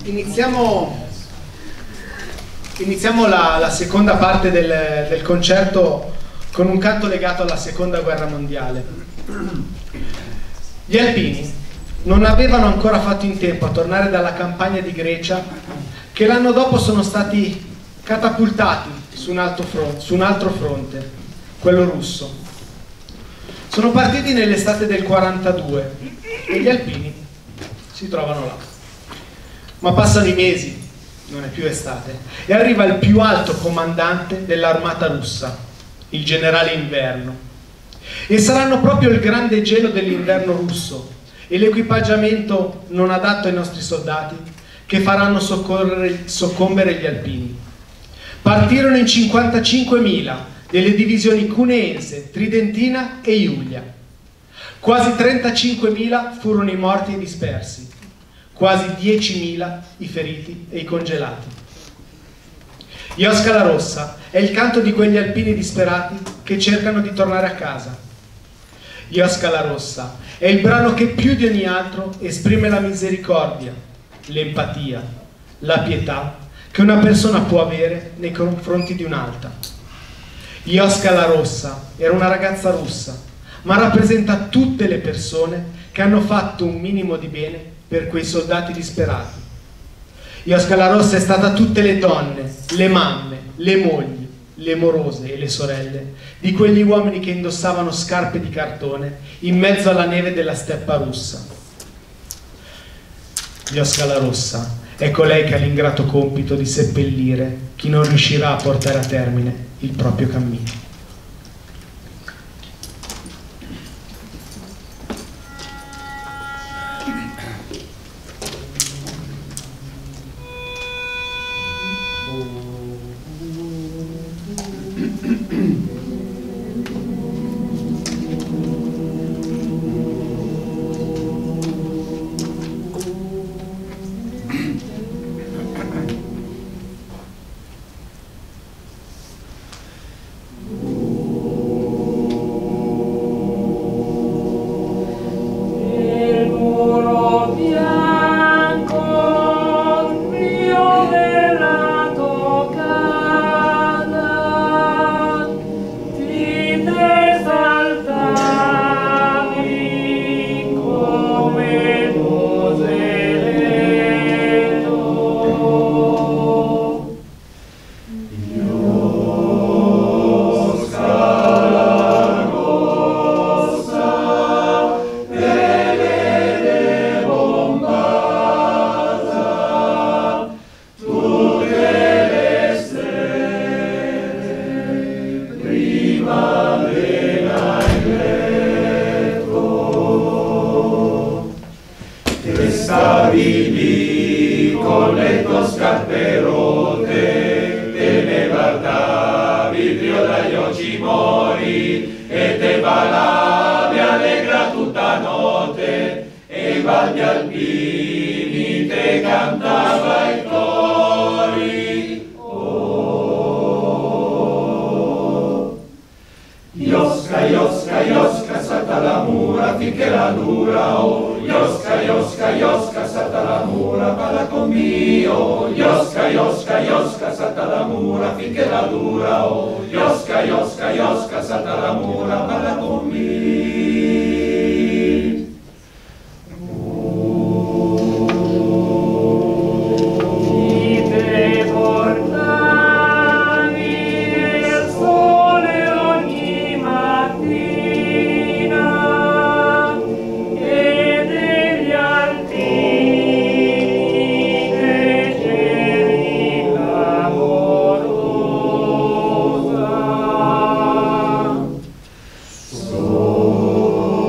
Iniziamo la seconda parte del concerto con un canto legato alla seconda guerra mondiale. Gli alpini non avevano ancora fatto in tempo a tornare dalla campagna di Grecia, che l'anno dopo sono stati catapultati su un altro fronte, quello russo. Sono partiti nell'estate del 42 e gli alpini si trovano là. Ma passano i mesi, non è più estate, e arriva il più alto comandante dell'armata russa, il generale Inverno. E saranno proprio il grande gelo dell'inverno russo e l'equipaggiamento non adatto ai nostri soldati che faranno soccombere gli alpini. Partirono in 55.000 delle divisioni Cuneense, Tridentina e Julia. Quasi 35.000 furono i morti e i dispersi, quasi 10.000 i feriti e i congelati. Iosca la Rossa è il canto di quegli alpini disperati che cercano di tornare a casa. Iosca la Rossa è il brano che più di ogni altro esprime la misericordia, l'empatia, la pietà che una persona può avere nei confronti di un'altra. Iosca la Rossa era una ragazza russa, ma rappresenta tutte le persone che hanno fatto un minimo di bene per quei soldati disperati. Iosca la Rossa è stata tutte le donne, le mamme, le mogli, le morose e le sorelle di quegli uomini che indossavano scarpe di cartone in mezzo alla neve della steppa russa. Iosca la Rossa è colei che ha l'ingrato compito di seppellire chi non riuscirà a portare a termine il proprio cammino. So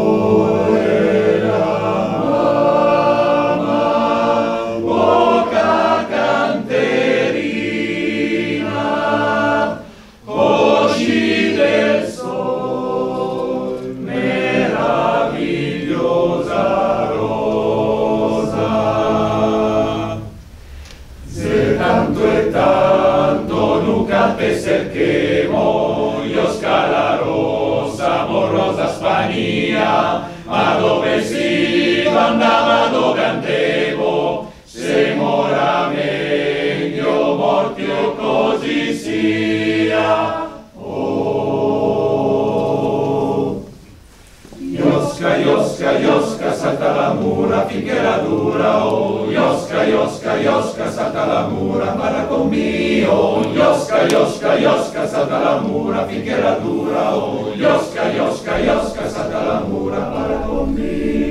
Iosca, salta la mura finché la dura, oh. Iosca, salta la mura, parla con mio. Iosca, salta la mura finché la dura, oh. Iosca, salta la mura, parla con mio.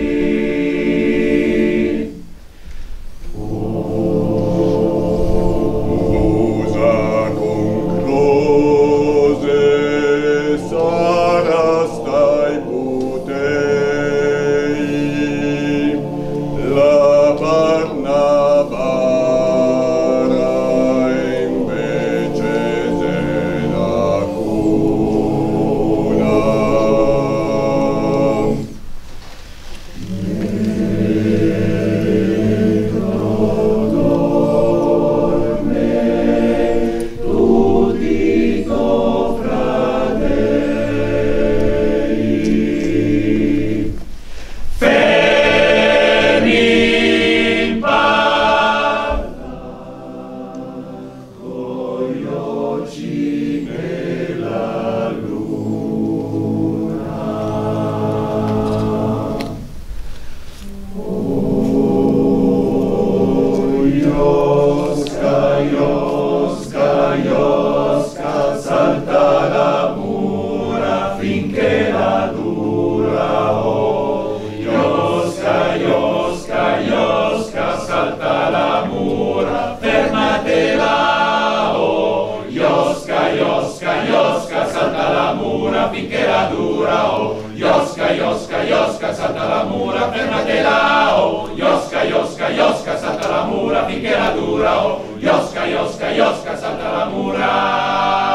Finché la dura, oh. Iosca, salta la mura, fermatela, oh. Iosca, salta la mura, finché la dura, oh. Iosca, salta la mura.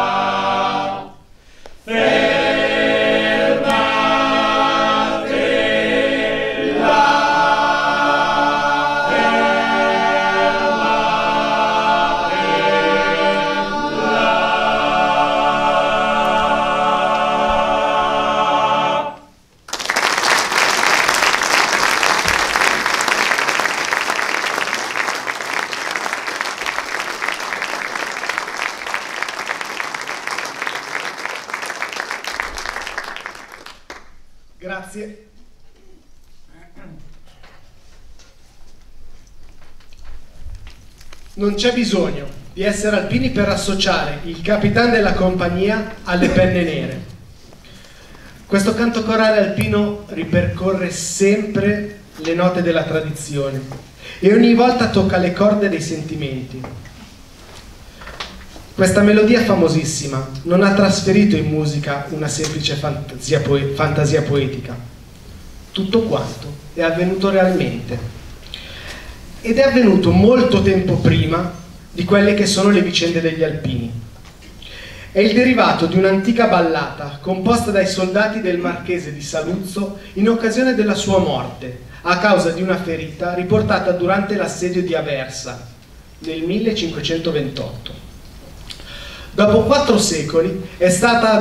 Grazie. Non c'è bisogno di essere alpini per associare il capitano della compagnia alle penne nere. Questo canto corale alpino ripercorre sempre le note della tradizione e ogni volta tocca le corde dei sentimenti. Questa melodia famosissima non ha trasferito in musica una semplice fantasia poetica. Tutto quanto è avvenuto realmente. Ed è avvenuto molto tempo prima di quelle che sono le vicende degli alpini. È il derivato di un'antica ballata composta dai soldati del marchese di Saluzzo in occasione della sua morte, a causa di una ferita riportata durante l'assedio di Aversa nel 1528. Dopo 4 secoli è stata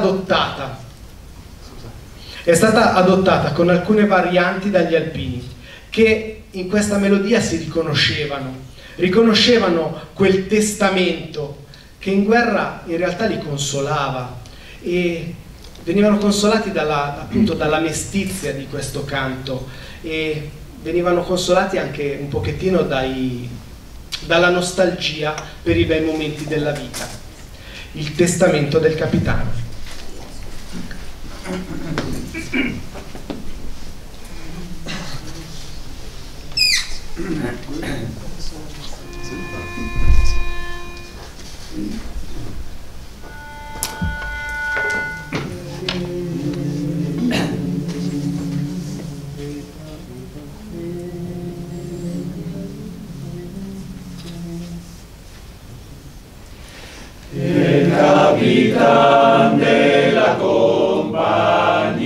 adottata con alcune varianti dagli alpini, che in questa melodia si riconoscevano quel testamento che in guerra in realtà li consolava, e venivano consolati appunto dalla mestizia di questo canto, e venivano consolati anche un pochettino dalla nostalgia per i bei momenti della vita. Il testamento del capitano. Il capitan della compagnia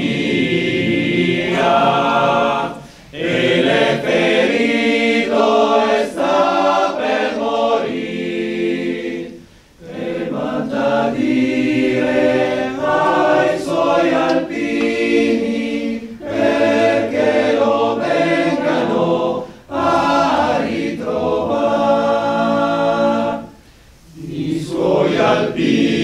e l'è ferito e sta per morire, e manda a dire ai suoi alpini perché lo vengano a ritrovare. I suoi alpini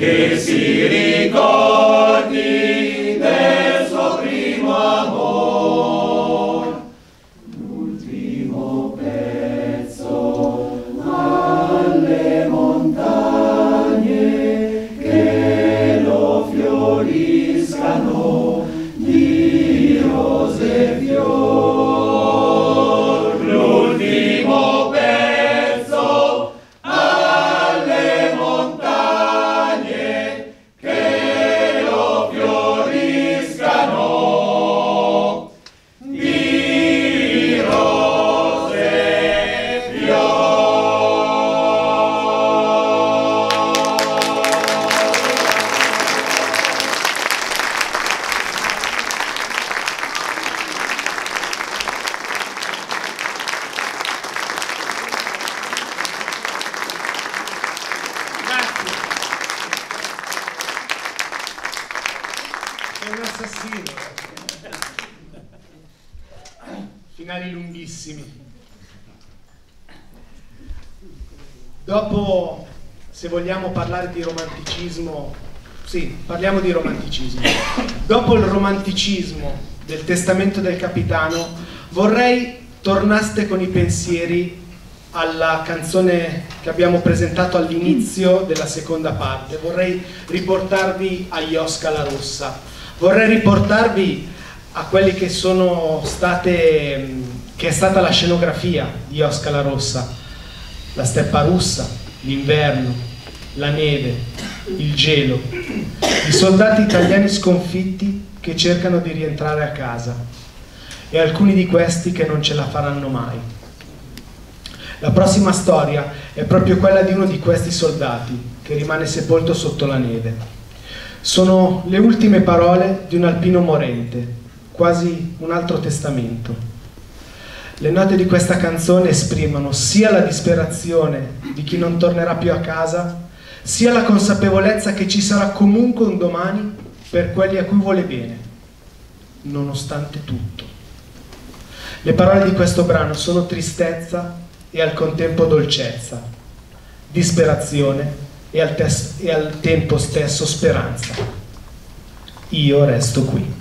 che si ricordi del suo primo amor. L'ultimo pezzo alle montagne che lo fioriscano di rose e fior. L'ultimo pezzo alle montagne che lo fioriscano di rose e fior. Grazie. È un assassino. Finali lunghissimi. Dopo, se vogliamo parlare di romanticismo, sì, parliamo di romanticismo. Dopo il romanticismo del Testamento del Capitano, vorrei tornaste con i pensieri alla canzone che abbiamo presentato all'inizio della seconda parte. Vorrei riportarvi a Iosca la Rossa, vorrei riportarvi a quelli che sono state, che è stata la scenografia di Iosca la Rossa: la steppa russa, l'inverno, la neve, il gelo, i soldati italiani sconfitti che cercano di rientrare a casa e alcuni di questi che non ce la faranno mai. La prossima storia è proprio quella di uno di questi soldati che rimane sepolto sotto la neve. Sono le ultime parole di un alpino morente, quasi un altro testamento. Le note di questa canzone esprimono sia la disperazione di chi non tornerà più a casa, sia la consapevolezza che ci sarà comunque un domani per quelli a cui vuole bene, nonostante tutto. Le parole di questo brano sono tristezza e al contempo dolcezza, disperazione e al tempo stesso speranza. Io resto qui.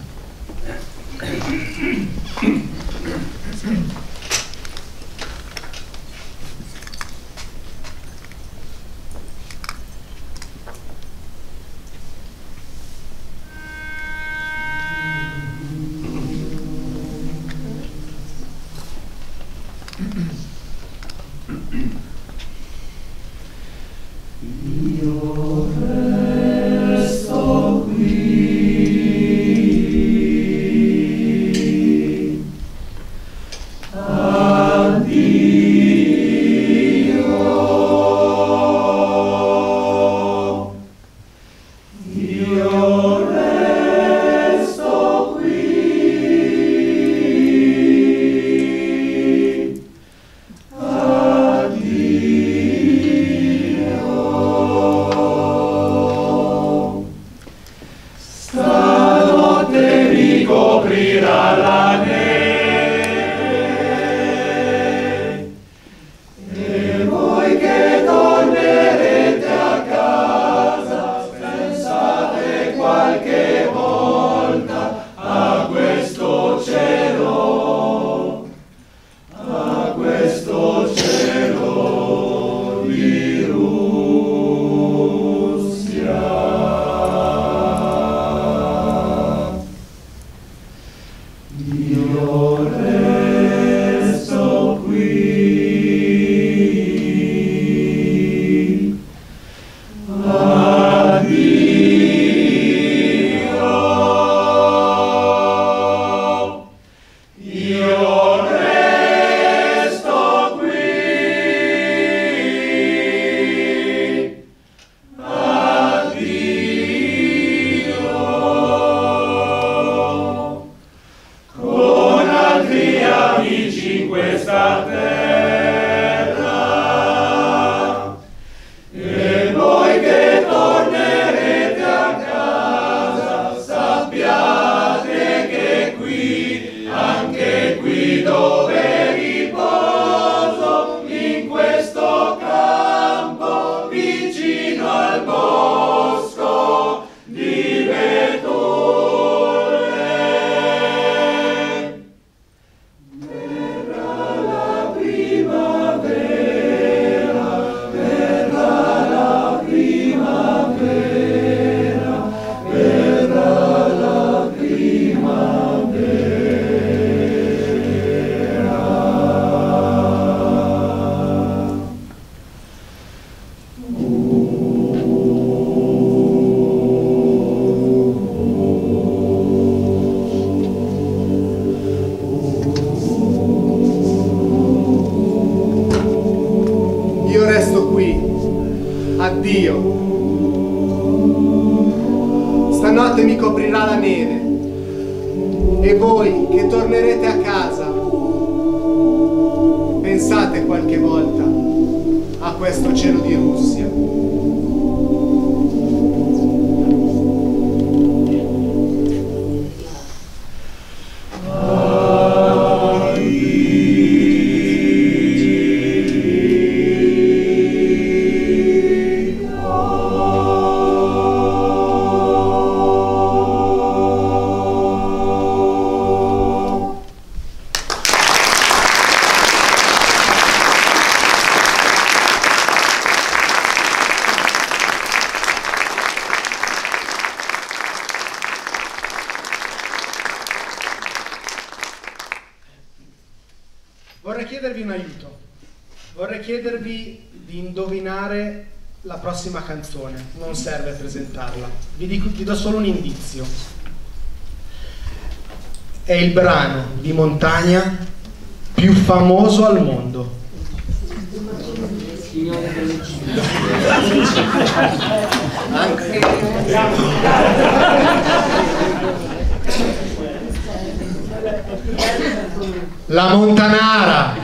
Io resto qui notte mi coprirà la neve e voi che tornerete a casa pensate qualche volta a questo cielo di Russia. Vorrei chiedervi un aiuto, vorrei chiedervi di indovinare la prossima canzone, non serve presentarla, vi do solo un indizio. È il brano di montagna più famoso al mondo. La Montanara.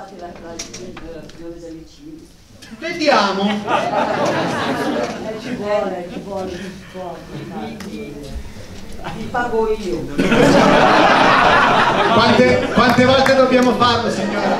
fate la tradizione delle cime. Vediamo. Ci vuole. Vi pago io. Quante volte dobbiamo farlo, signora?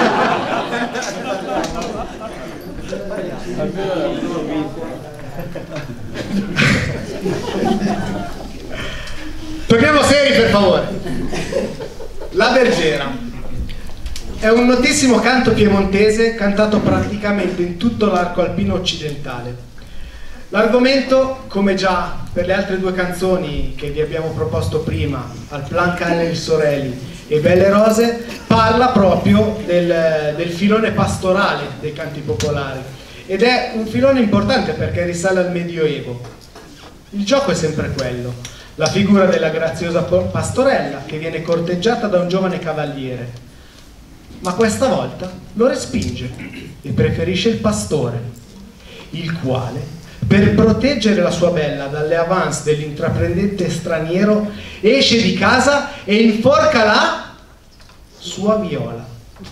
Torniamo seri, per favore. La Bergera è un notissimo canto piemontese cantato praticamente in tutto l'arco alpino occidentale. L'argomento, come già per le altre due canzoni che vi abbiamo proposto prima, Al plan cane il Sorelli e Belle Rose, parla proprio del filone pastorale dei canti popolari, ed è un filone importante perché risale al Medioevo. Il gioco è sempre quello: la figura della graziosa pastorella che viene corteggiata da un giovane cavaliere, ma questa volta lo respinge e preferisce il pastore, il quale, per proteggere la sua bella dalle avance dell'intraprendente straniero, esce di casa e inforca la sua viola.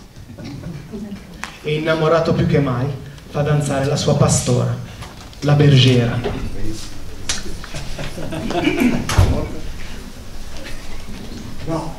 E innamorato più che mai, fa danzare la sua pastora, la Bergera. No.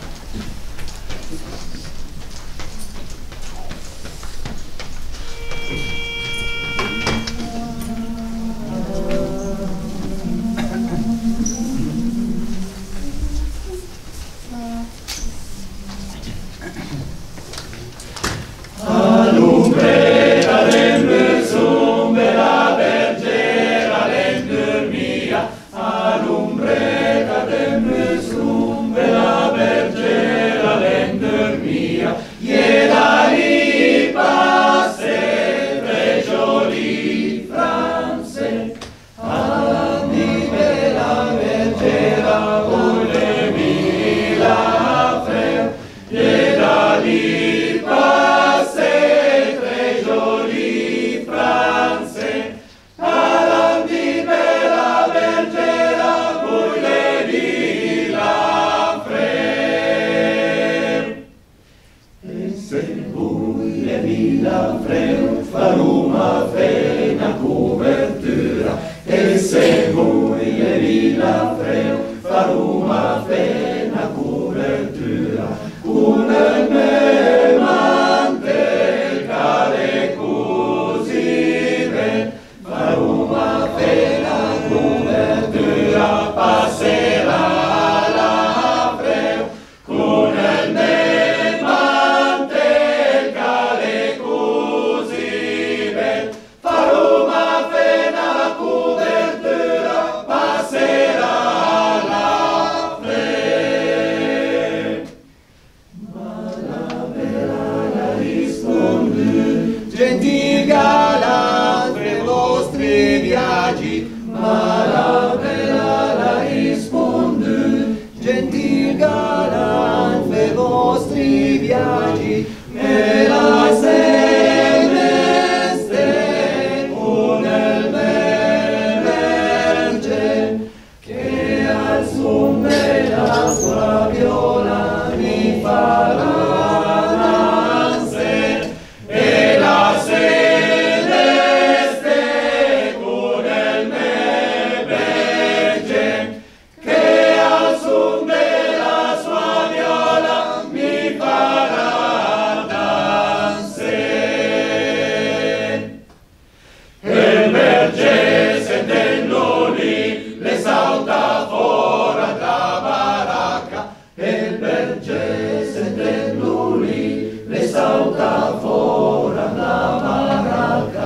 All'umbrera del zumbe la Bergera l'endur mia, all'umbrera del zumbe la Bergera l'endur mia, gliela li passe tre gioli franze, anni la Bergera vuole mila freo, gliela li faruma fena copertura, e se voi le villa freo faruma fena copertura, un me mante cale cosire, faruma fena copertura passerà la freo, con il me mante cale cosire, faruma fena copertura passerà la freo. Ma la vera la risponde, gentil galant per vostri viaggi, ma la vera la risponde, gentil galant per vostri viaggi, me la semeste con il verge, che al suon della sua viola mi farà danze, e la celeste con il verge, che al suon della sua viola mi farà danze. E il verge sentendo lì le salta fora da baracca, e il verge sentendo lì le salta fora da baracca.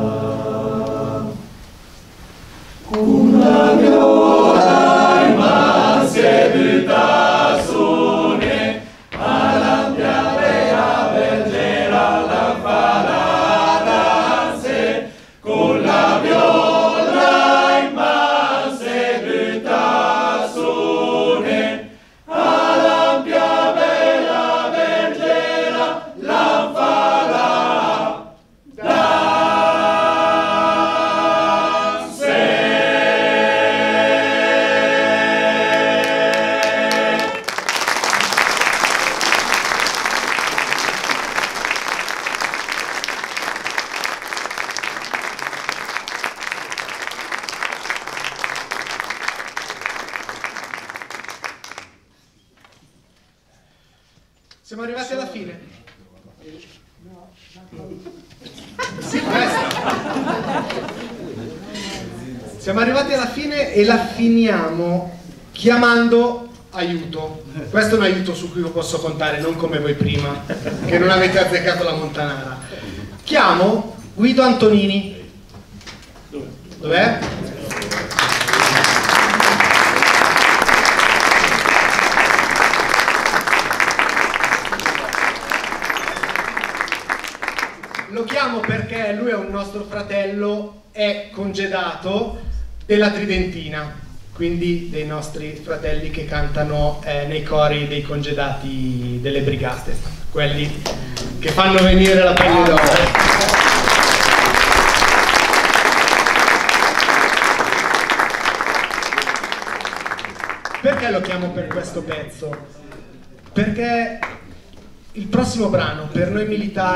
Con la viola in man si è buttata su ne, alla piave a Bergera la farà danze, con la viola in man si è buttata su ne, alla piave la Bergera la farà danze. Sì, questa. Siamo arrivati alla fine e la finiamo chiamando aiuto. Questo è un aiuto su cui io posso contare, non come voi prima, che non avete azzeccato la Montanara. Chiamo Guido Antonini. Dov'è? Lo chiamo perché lui è un nostro fratello, è congedato della Tridentina, quindi dei nostri fratelli che cantano nei cori dei congedati delle brigate, quelli che fanno venire la pelle d'oro. Perché lo chiamo per questo pezzo? Perché il prossimo brano, per noi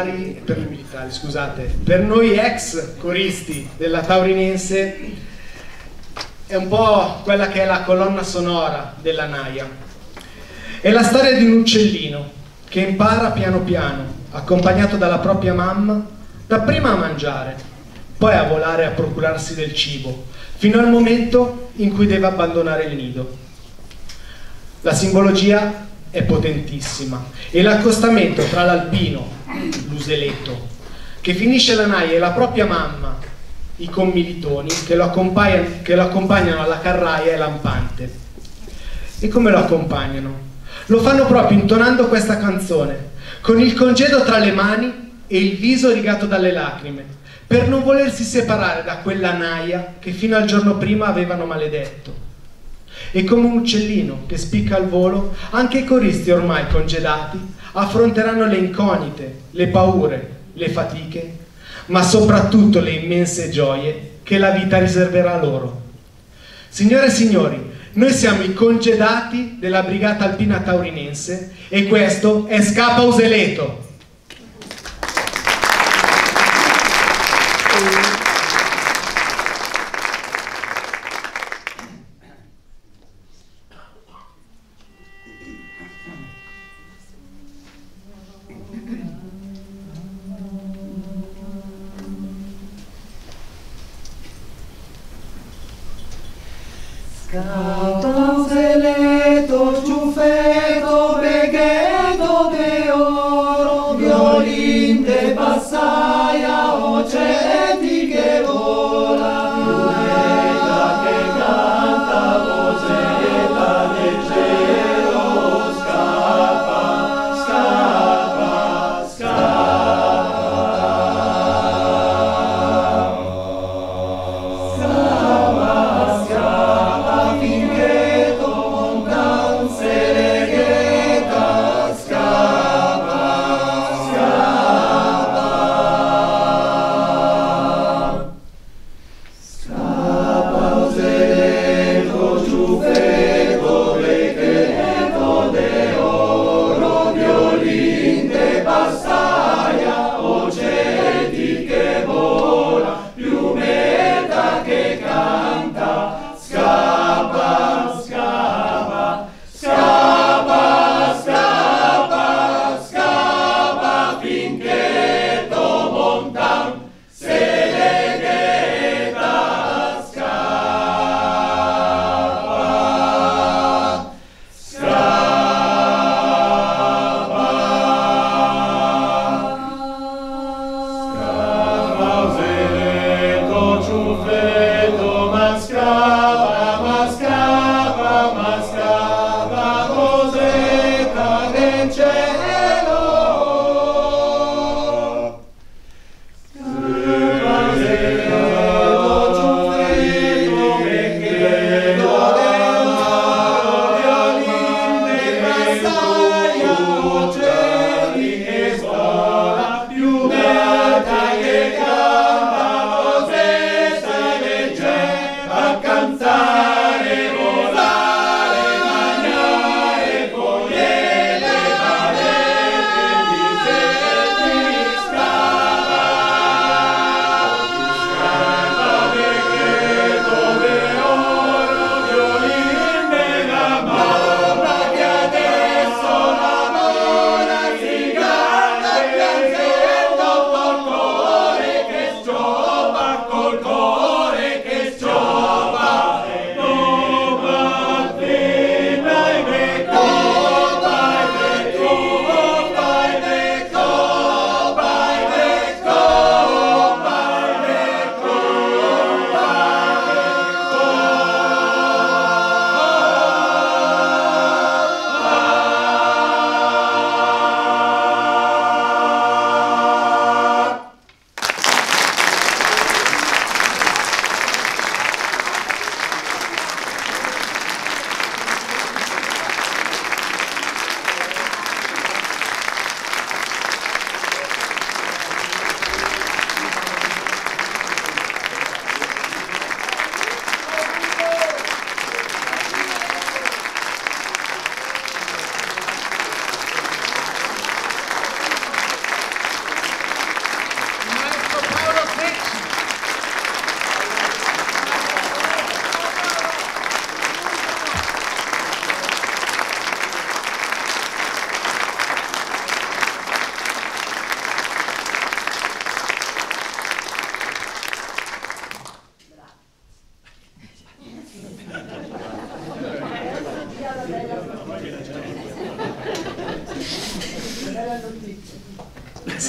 ex coristi della Taurinense, è un po' quella che è la colonna sonora della Naia. È la storia di un uccellino che impara piano piano, accompagnato dalla propria mamma, dapprima a mangiare, poi a volare a procurarsi del cibo, fino al momento in cui deve abbandonare il nido. La simbologia è potentissima e l'accostamento tra l'alpino, l'useletto, che finisce la naia, e la propria mamma, i commilitoni che lo accompagnano alla carraia, è lampante. E come lo accompagnano? Lo fanno proprio intonando questa canzone, con il congedo tra le mani e il viso rigato dalle lacrime, per non volersi separare da quella naia che fino al giorno prima avevano maledetto. E come un uccellino che spicca al volo, anche i coristi ormai congedati affronteranno le incognite, le paure, le fatiche, ma soprattutto le immense gioie che la vita riserverà loro. Signore e signori, noi siamo i congedati della Brigata Alpina Taurinense e questo è Scapa Useleto. Scapa Useleto, ciuffeto, beghetto de oro, violin de passaia, ocetti che volano, violetta che canta, vosetta del cielo, scappa, scappa, scappa. Scappa, scappa finché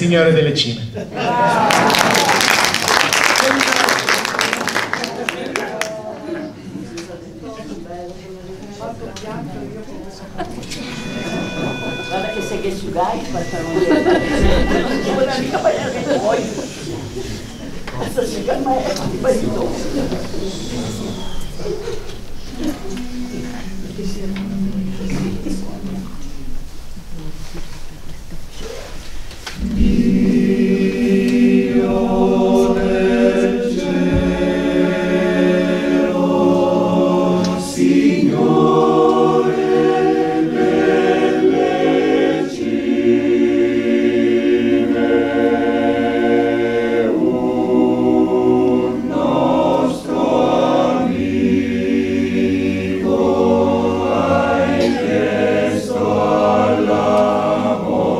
Signore delle Cime. Guarda che sei che sugai, facciamo vedere. Non vuole mica ballare che vuoi. Questa si calma e ti ballo. Dio del cielo, Signore delle cime, un nostro amico hai chiesto alla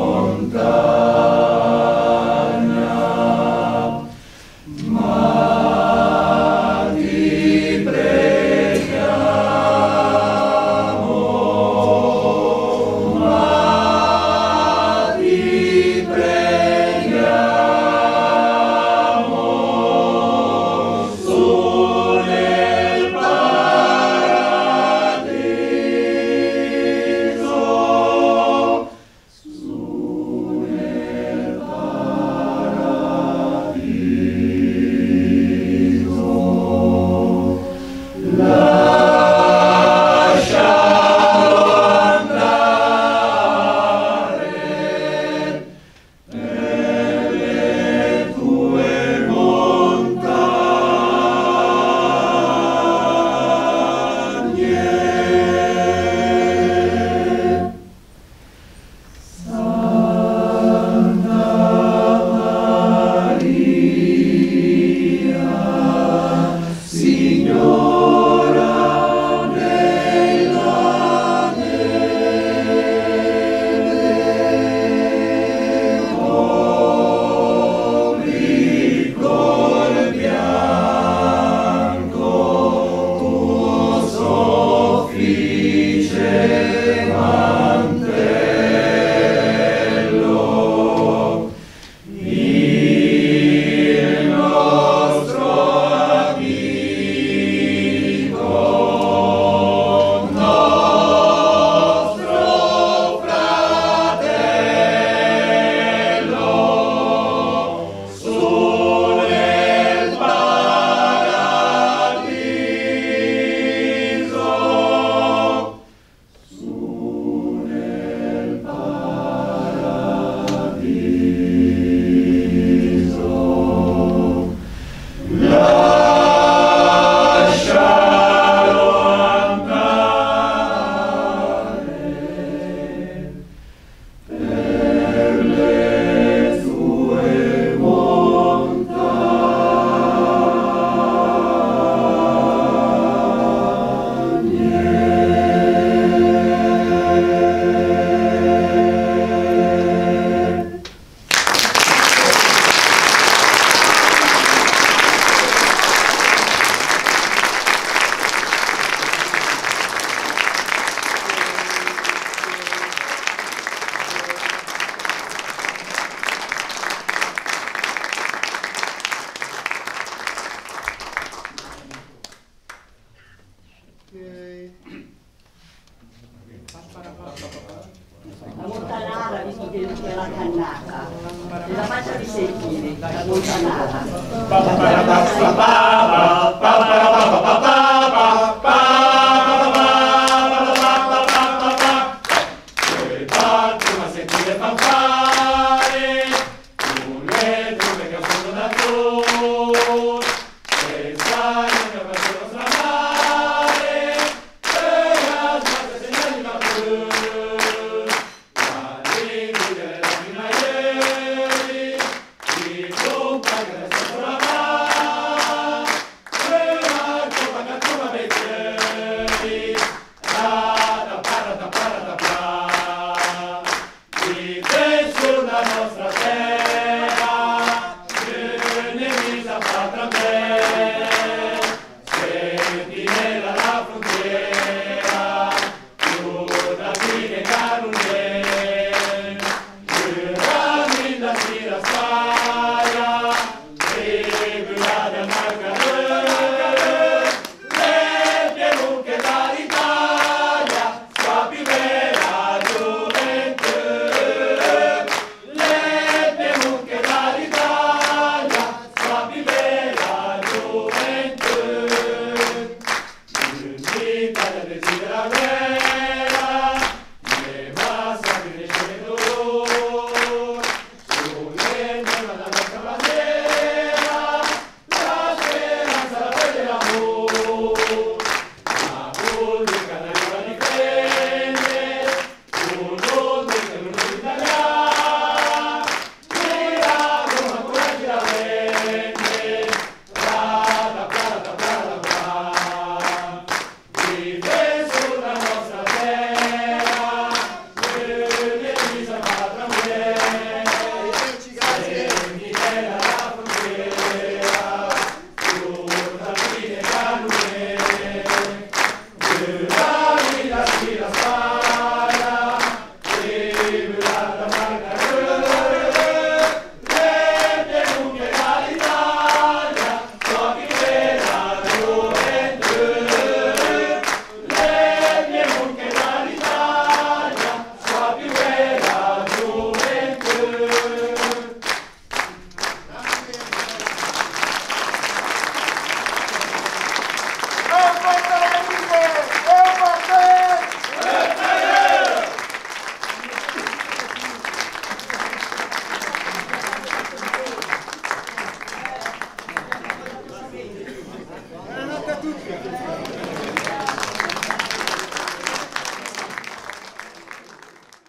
montagna, ma ti preghiamo, ma ti preghiamo, su nel paradiso, su nel paradiso, lascialo andare per le tue montagne. Santa Maria, Signora della neve, copri col bianco tuo soffice mantello, il nostro amico, nostro fratello, su nel paradiso, su nel paradiso, lascialo andare per le tue montagne. La montanara, visto che c'è la cannata, nella faccia di sentire, la montanara. E parti a sentire fanfare, le truppe che sono da tu, e sai che faccio stramare, e la smarte segnali va più, la lingua delle donne ieri, di trompa che resta sulla mano, e la trompa che Grazie.